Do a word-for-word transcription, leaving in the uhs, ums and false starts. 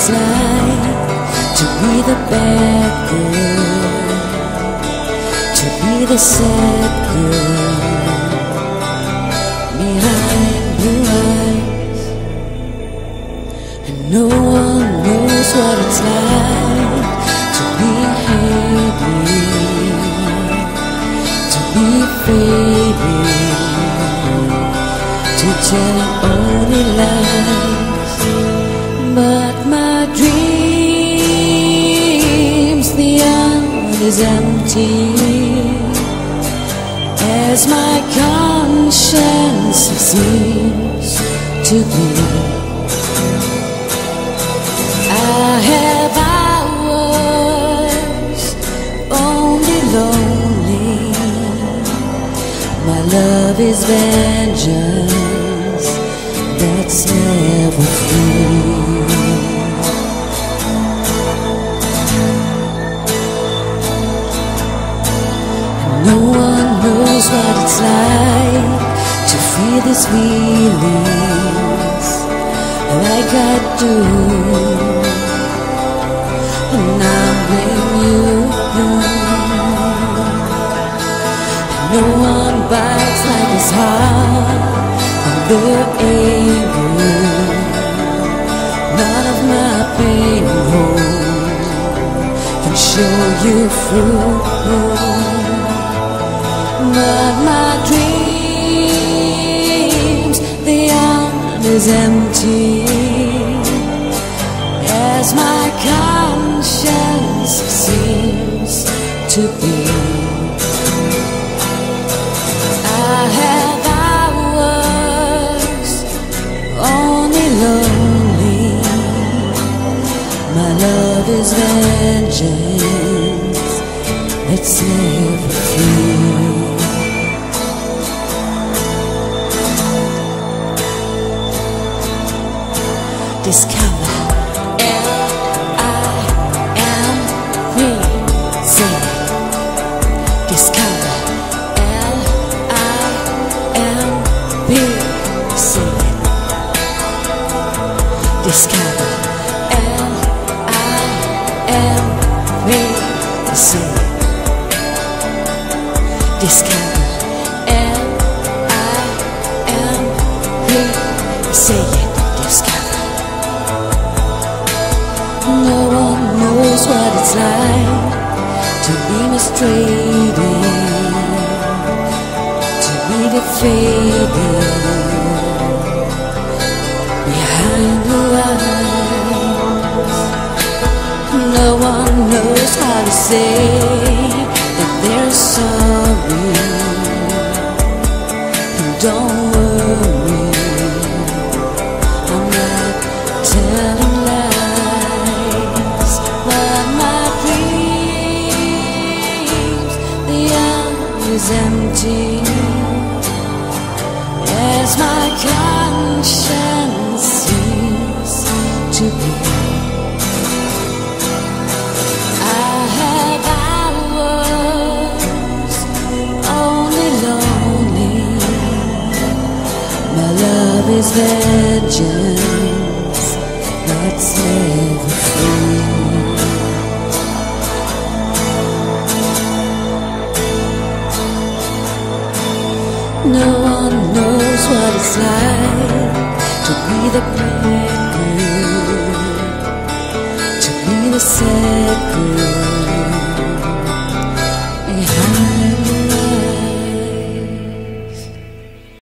it's like to be the bad girl, to be the sad girl behind blue eyes. And no one knows what it's like to be hated, to be faded, to telling only lies. But my dreams, the earth is empty, as my conscience seems to be. I have hours only lonely. My love is vengeance that's never free. No one knows what it's like to feel these feelings like I do. And I blame you. No one bites like his heart and their anger. None of my pain home can show you through. But my dreams, the arm is empty, as my conscience seems to be. I have hours only lonely. My love is vengeance that's never free. Discover L I M P. Say it. Discover L I M P. Say it. Discover L I M P. Say it. Discover L I M P. Say it. Discover. No one knows what it's like to be mistreated, to be defeated behind blue eyes. No one knows how to say that they're sorry. And don't worry, I'm not telling lies. But my dreams, the earth is empty, as my conscience seems to be. I have hours only lonely. My love is vengeance that's never free. No one knows what it's like to be the bad girl, to be the sad girl